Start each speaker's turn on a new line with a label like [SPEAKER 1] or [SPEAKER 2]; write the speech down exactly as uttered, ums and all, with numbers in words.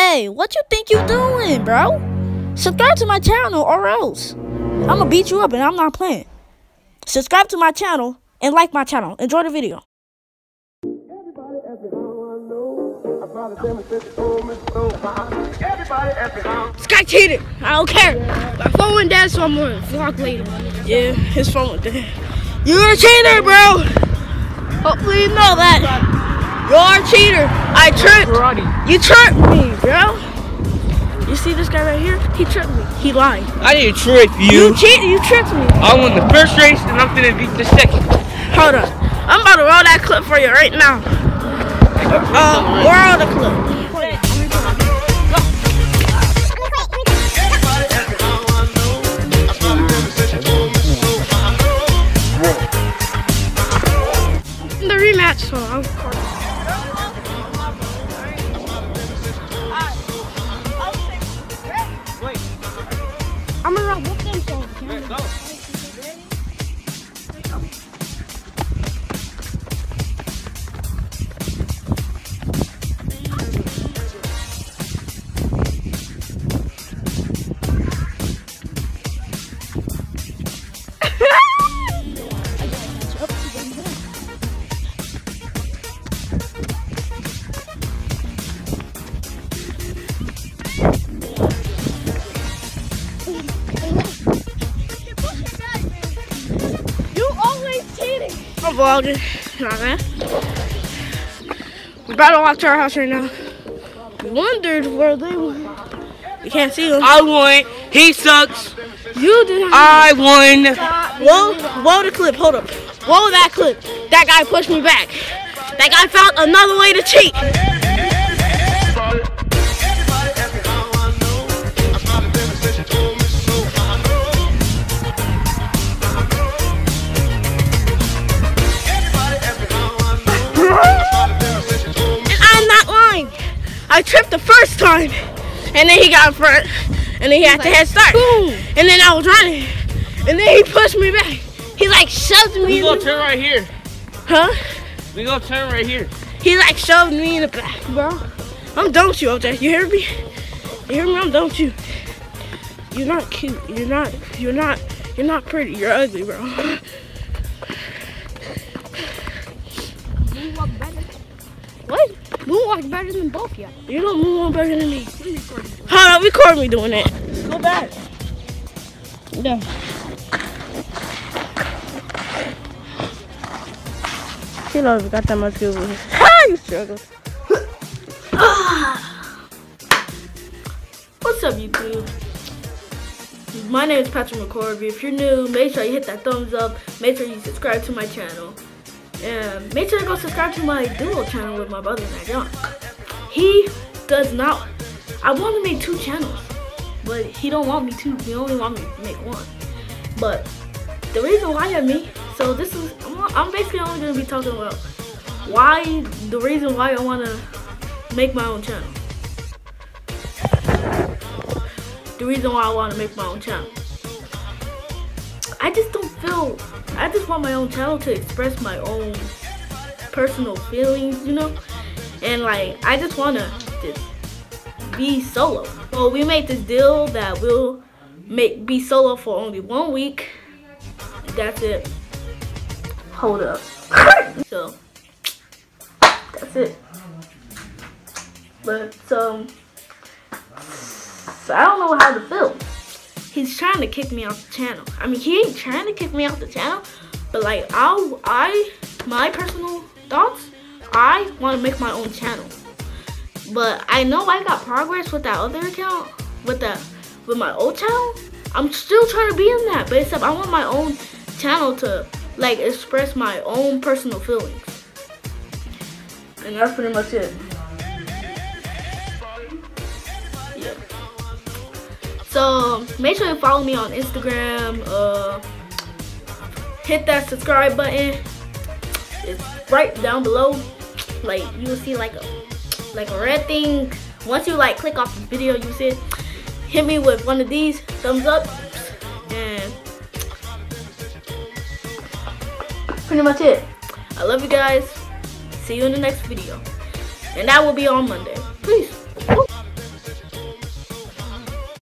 [SPEAKER 1] Hey, what you think you doing, bro? Subscribe to my channel or else I'ma beat you up and I'm not playing. Subscribe to my channel and like my channel. Enjoy the video.
[SPEAKER 2] This guy cheated. I don't care. My phone went dead, so I'm gonna vlog later.
[SPEAKER 1] Yeah, his phone went dead. You're a cheater, bro. Hopefully you know that. You're a cheater. I tripped. You tripped me, bro. You see this guy right here? He tripped me. He lied.
[SPEAKER 3] I didn't trip you.
[SPEAKER 1] You cheated. You tricked me.
[SPEAKER 3] I won the first race and I'm gonna beat the second.
[SPEAKER 1] Hold on. I'm about to roll that clip for you right now. Uh, roll the clip.
[SPEAKER 2] The rematch, so I'll record it. I'm gonna run with them, so let's go.
[SPEAKER 1] I'm vlogging. Nah, man. We're about to walk to our house right now. We wondered where they were. We can't see them.
[SPEAKER 3] I won. He sucks.
[SPEAKER 1] You didn't.
[SPEAKER 3] I won.
[SPEAKER 1] Whoa, whoa the clip. Hold up. Whoa that clip. That guy pushed me back. That guy found another way to cheat. I tripped the first time, and then he got in front, and then he had like, to head start. Boom. And then I was running, and then he pushed me back. He like shoved me.
[SPEAKER 3] We gonna turn right here.
[SPEAKER 1] Huh?
[SPEAKER 3] We gonna turn right here.
[SPEAKER 1] He like shoved me in the back, bro. I'm done with you, O J. You hear me? You hear me? I'm done with you. You're not cute. You're not. You're not. You're not pretty. You're ugly, bro. What?
[SPEAKER 2] Moonwalk better than both y'all.
[SPEAKER 1] You don't moonwalk better than me. Hold on, record me doing that. Let's go back. Yeah. You know, if you got that much good with it. Ah, you struggle. What's up, YouTube? My name is Patrick McCorvey. If you're new, make sure you hit that thumbs up. Make sure you subscribe to my channel. And make sure to go subscribe to my duo channel with my brother Nigel. He does not. I want to make two channels, but he don't want me to. He only want me to make one. But the reason why I me, so this is I'm, I'm basically only gonna be talking about why the reason why I want to make my own channel. The reason why I want to make my own channel. I just don't feel. I just want my own channel to express my own personal feelings, you know? And like, I just want to just be solo. So we made this deal that we'll make be solo for only one week. That's it. Hold up. So, that's it. But, um, so I don't know how to feel. He's trying to kick me out the channel. I mean, he ain't trying to kick me out the channel, but like, I, I, my personal thoughts, I want to make my own channel. But I know I got progress with that other account, with that, with my old channel. I'm still trying to be in that, but except I want my own channel to like express my own personal feelings. And that's pretty much it. Yeah. So make sure you follow me on Instagram. Uh, hit that subscribe button. It's right down below. Like you will see like a like a red thing. Once you like click off the video, you see it. Hit me with one of these thumbs up, and pretty much it. I love you guys. See you in the next video, and that will be on Monday. Peace.